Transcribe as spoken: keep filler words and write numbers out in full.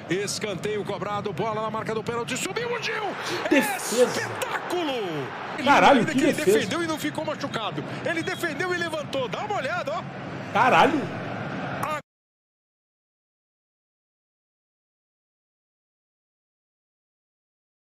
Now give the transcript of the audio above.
Escanteio cobrado, bola na marca do pênalti, subiu o Gil. Defesa. Espetáculo! Caralho, ele que que ele defesa. defendeu e não ficou machucado. Ele defendeu e levantou. Dá uma olhada, ó. Caralho.